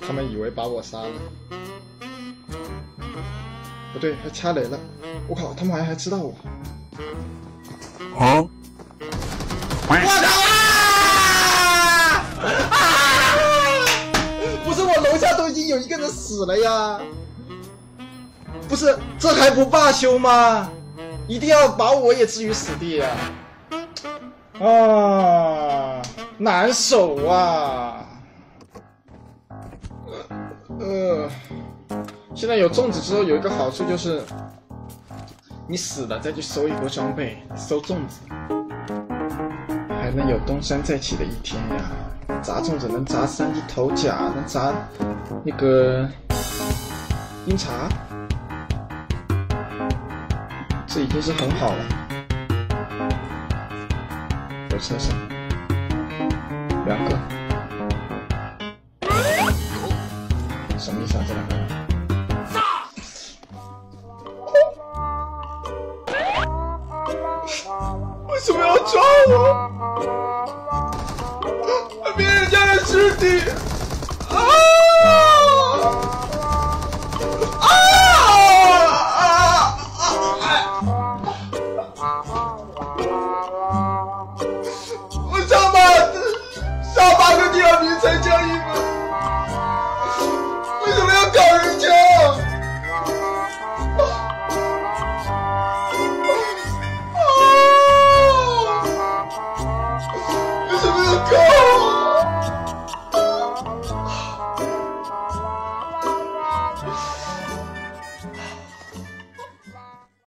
他们以为把我杀了。不对，还掐雷了！我靠，他们还知道我。 啊！ 我靠啊！不是，我楼下都已经有一个人死了呀！不是，这还不罢休吗？一定要把我也置于死地呀！啊，难受啊！现在有粽子之后有一个好处就是，你死了再去收一波装备，收粽子，还能有东山再起的一天呀！砸粽子能砸3级头甲，能砸那个阴茶，这已经是很好了。有车上2个，什么意思啊？这2个人？为什么要抓我？灭人家的尸体！